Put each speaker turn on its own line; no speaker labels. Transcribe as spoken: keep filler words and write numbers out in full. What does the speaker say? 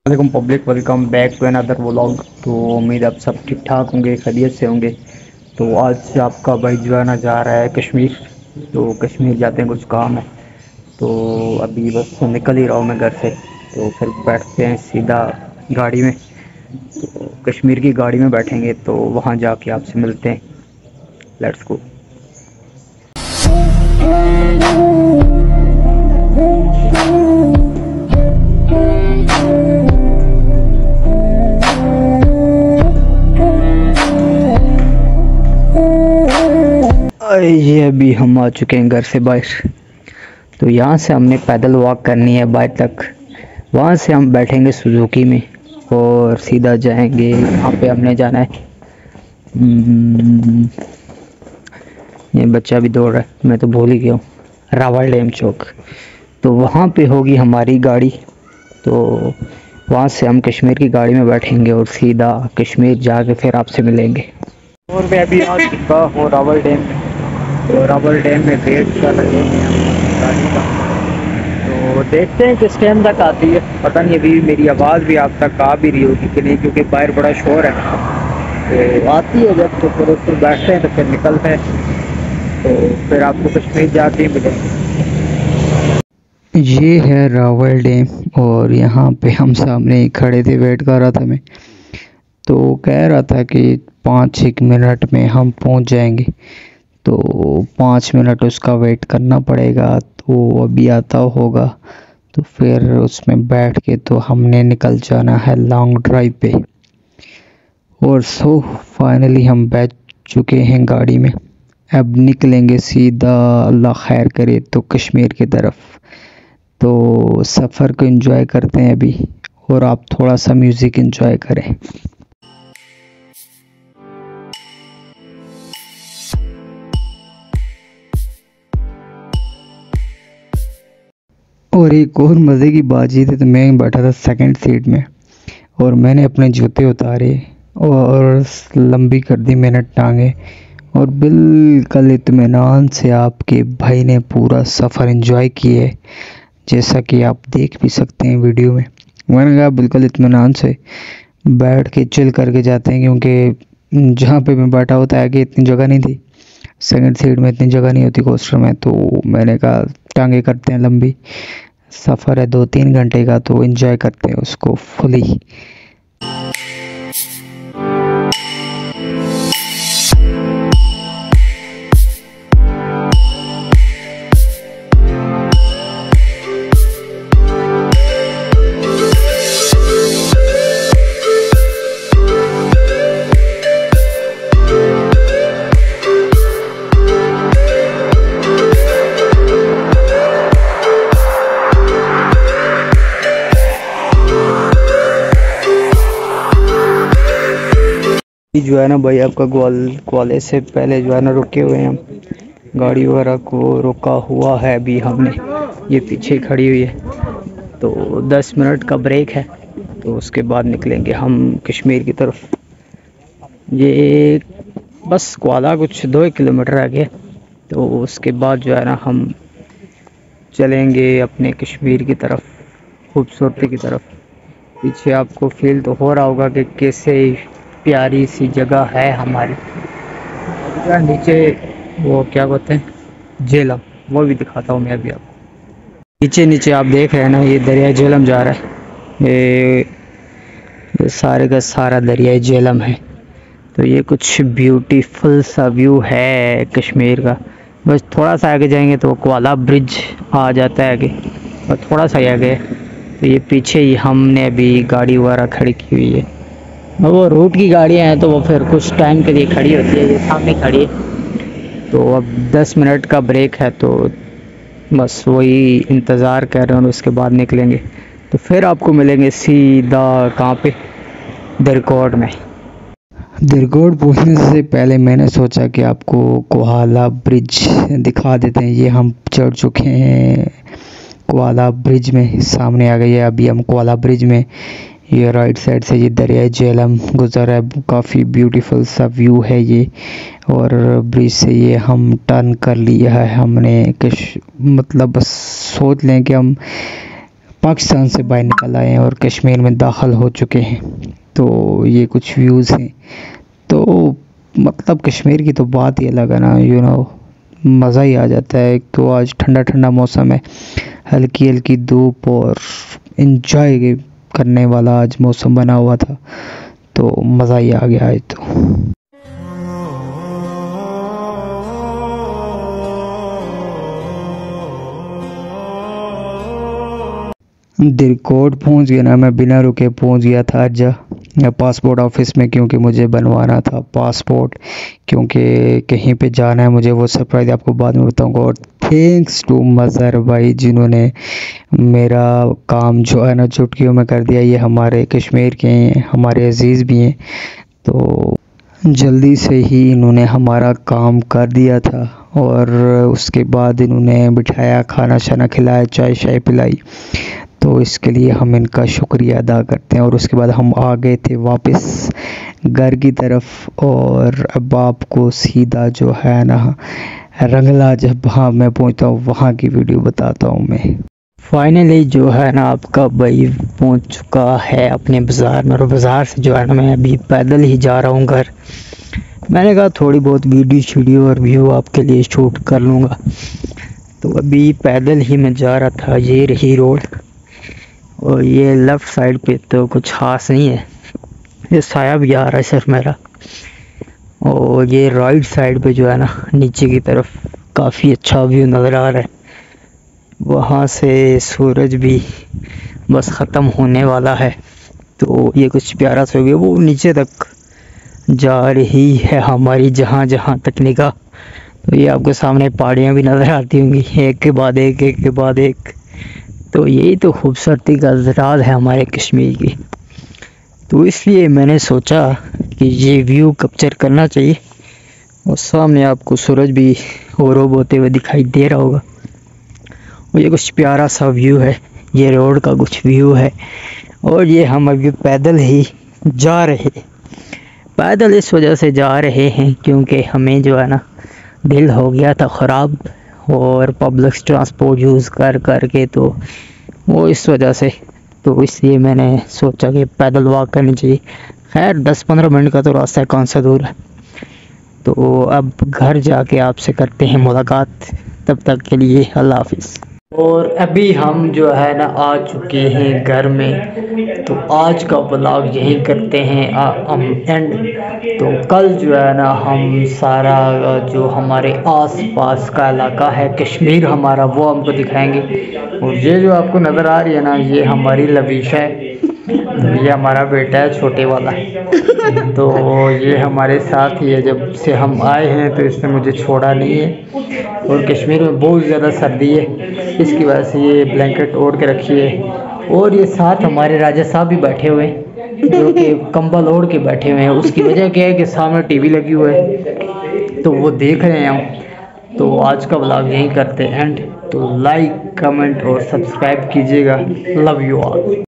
वालेकुम public, welcome back to another vlog. तो उम्मीद आप सब ठीक ठाक होंगे, खैरियत से होंगे। तो आज आपका भाई जो है ना जा रहा है कश्मीर। तो कश्मीर जाते हैं, कुछ काम है। तो अभी बस निकल ही रहा हूँ मैं घर से। तो फिर बैठते हैं सीधा गाड़ी में। तो कश्मीर की गाड़ी में बैठेंगे तो वहाँ जाके आपसे मिलते हैं। Let's go. ये अभी हम आ चुके हैं घर से बाहर। तो यहाँ से हमने पैदल वॉक करनी है बाहर तक। वहाँ से हम बैठेंगे सुजुकी में और सीधा जाएंगे। वहाँ पे हमने जाना है, ये बच्चा भी दौड़ रहा है, मैं तो भूल ही गया हूँ, रावल डैम चौक। तो वहाँ पे होगी हमारी गाड़ी। तो वहाँ से हम कश्मीर की गाड़ी में बैठेंगे और सीधा कश्मीर जाके फिर आपसे मिलेंगे। और मैं अभी आ चुका हूँ रावल डैम में। तो रावल डैम में वेट कर रहे हैं गाड़ी का। तो देखते हैं किस टाइम तक आती है, पता नहीं। अभी मेरी आवाज़ भी आप तक आ भी रही होगी कि नहीं, क्योंकि बाहर बड़ा शोर है। तो आती है जब तो फिर उस पर बैठते हैं, तो फिर निकलते हैं। तो फिर आपको कश्मीर जाके मिलेंगे। ये है रावल डैम और यहाँ पे हम सामने ही खड़े थे, वेट कर रहा था मैं। तो कह रहा था कि पाँच एक मिनट में हम पहुँच जाएंगे। तो पाँच मिनट उसका वेट करना पड़ेगा। तो अभी आता होगा तो फिर उसमें बैठ के तो हमने निकल जाना है लॉन्ग ड्राइव पे। और सो फाइनली हम बैठ चुके हैं गाड़ी में। अब निकलेंगे सीधा, अल्लाह खैर करे, तो कश्मीर की तरफ। तो सफ़र को एंजॉय करते हैं अभी, और आप थोड़ा सा म्यूज़िक एंजॉय करें। और एक और मज़े की बात ये थी, तो मैं बैठा था सेकंड सीट में और मैंने अपने जूते उतारे और लंबी कर दी मैंने टांगे, और बिल्कुल इत्मीनान से आपके भाई ने पूरा सफ़र एंजॉय किया है, जैसा कि आप देख भी सकते हैं वीडियो में। मैंने कहा बिल्कुल इत्मीनान से बैठ के चिल करके जाते हैं, क्योंकि जहाँ पे मैं बैठा होता है कि इतनी जगह नहीं थी, सेकंड सीट में इतनी जगह नहीं होती कोस्टर में। तो मैंने कहा टांगे करते हैं लंबी, सफ़र है दो तीन घंटे का, तो एंजॉय करते हैं उसको फुली। जो है ना भाई, आपका ग्वाल ग्वाले से पहले जो है ना रुके हुए हैं हम, गाड़ी वगैरह को रुका हुआ है अभी हमने। ये पीछे खड़ी हुई है। तो दस मिनट का ब्रेक है, तो उसके बाद निकलेंगे हम कश्मीर की तरफ। ये बस ग्वाला कुछ दो एक किलोमीटर आगे। तो उसके बाद जो है ना हम चलेंगे अपने कश्मीर की तरफ, खूबसूरती की तरफ। पीछे आपको फील तो हो रहा होगा कि कैसे प्यारी सी जगह है हमारी। नीचे वो क्या बोलते हैं, झेलम, वो भी दिखाता हूँ मैं अभी आपको। नीचे नीचे आप देख रहे हैं ना, ये दरिया झेलम जा रहा है। ये, ये सारे का सारा दरिया झेलम है। तो ये कुछ ब्यूटीफुल सा व्यू है कश्मीर का। बस थोड़ा सा आगे जाएंगे तो क्वाला ब्रिज आ जाता है आगे, और थोड़ा सा आगे। तो ये पीछे ही हमने अभी गाड़ी वगैरह खड़ी की हुई है। वो रूट की गाड़ियाँ हैं तो वो फिर कुछ टाइम के लिए खड़ी होती है, ये सामने खड़ी है। तो अब दस मिनट का ब्रेक है, तो बस वही इंतज़ार कर रहे हैं, और उसके बाद निकलेंगे। तो फिर आपको मिलेंगे सीधा कहाँ पे, दरकोट में। दरकोट पहुँचने से पहले मैंने सोचा कि आपको कोहाला ब्रिज दिखा देते हैं। ये हम चढ़ चुके हैं कोहाला ब्रिज में, सामने आ गई है अभी हम कोहाला ब्रिज में। ये राइट साइड से ये दरिया झेलम गुजर है, काफ़ी ब्यूटीफुल सा व्यू है ये। और ब्रिज से ये हम टर्न कर लिया है हमने, कि मतलब बस सोच लें कि हम पाकिस्तान से बाहर निकल आए हैं और कश्मीर में दाखिल हो चुके हैं। तो ये कुछ व्यूज़ हैं। तो मतलब कश्मीर की तो बात ही अलग है ना, यू नो मज़ा ही आ जाता है। एक तो आज ठंडा ठंडा मौसम है, हल्की हल्की धूप और इन्जॉय करने वाला आज मौसम बना हुआ था, तो मज़ा ही आ गया आज तो। दिलकोट पहुंच गया ना, मैं बिना रुके पहुंच गया था आज या पासपोर्ट ऑफिस में, क्योंकि मुझे बनवाना था पासपोर्ट, क्योंकि कहीं पे जाना है मुझे। वो सरप्राइज़ आपको बाद में बताऊंगा। और थैंक्स टू मज़हर भाई जिन्होंने मेरा काम जो है ना चुटकियों में कर दिया। ये हमारे कश्मीर के हैं, हमारे अजीज़ भी हैं, तो जल्दी से ही इन्होंने हमारा काम कर दिया था। और उसके बाद इन्होंने बिठाया, खाना शाना खिलाया, चाय शाय पिलाई, तो इसके लिए हम इनका शुक्रिया अदा करते हैं। और उसके बाद हम आ गए थे वापस घर की तरफ, और अब आपको सीधा जो है ना रंगला जब वहाँ मैं पहुँचता हूँ वहाँ की वीडियो बताता हूँ मैं। फाइनली जो है ना आपका भाई पहुँच चुका है अपने बाज़ार में, और बाज़ार से जो है ना मैं अभी पैदल ही जा रहा हूँ घर। मैंने कहा थोड़ी बहुत वीडियो शीडियो और व्यू आपके लिए शूट कर लूँगा, तो अभी पैदल ही मैं जा रहा था। ये रही रोड, और ये लेफ़्ट साइड पे तो कुछ खास नहीं है, ये साया भी आ रहा है सिर्फ मेरा। और ये राइट साइड पे जो है ना नीचे की तरफ काफ़ी अच्छा व्यू नज़र आ रहा है। वहाँ से सूरज भी बस ख़त्म होने वाला है, तो ये कुछ प्यारा सा व्यू वो नीचे तक जा रही है हमारी, जहाँ जहाँ तक निगाह। तो ये आपके सामने पहाड़ियाँ भी नज़र आती होंगी, एक के बाद एक, एक के बाद एक। तो यही तो खूबसूरती का राज है हमारे कश्मीर की। तो इसलिए मैंने सोचा कि ये व्यू कैप्चर करना चाहिए। और सामने आपको सूरज भी गरूब होते हुए दिखाई दे रहा होगा, और ये कुछ प्यारा सा व्यू है। ये रोड का कुछ व्यू है, और ये हम अभी पैदल ही जा रहे हैं। पैदल इस वजह से जा रहे हैं क्योंकि हमें जो है ना दिल हो गया था ख़राब, और पब्लिक ट्रांसपोर्ट यूज़ कर कर के, तो वो इस वजह से, तो इसलिए मैंने सोचा कि पैदल वॉक करनी चाहिए। खैर दस पंद्रह मिनट का तो रास्ता है, कौन सा दूर है। तो अब घर जाके आपसे करते हैं मुलाकात, तब तक के लिए अल्लाह हाफिज़। और अभी हम जो है ना आ चुके हैं घर में, तो आज का ब्लॉग यहीं करते हैं आ, हम एंड। तो कल जो है ना हम सारा जो हमारे आस पास का इलाका है कश्मीर हमारा, वो हमको दिखाएंगे। और ये जो आपको नज़र आ रही है ना, ये हमारी लवीशा है, तो ये हमारा बेटा है छोटे वाला। तो ये हमारे साथ ही है, जब से हम आए हैं तो इसने मुझे छोड़ा नहीं है। और कश्मीर में बहुत ज़्यादा सर्दी है, इसकी वजह से ये ब्लैंकेट ओढ़ के रखी है। और ये साथ हमारे राजा साहब भी बैठे हुए हैं, जो कि कंबल ओढ़ के बैठे हुए हैं। उसकी वजह क्या है कि सामने टीवी लगी हुई है, तो वो देख रहे हैं हम। तो आज का ब्लॉग यहीं करते हैं एंड। तो लाइक कमेंट और सब्सक्राइब कीजिएगा। Love you all.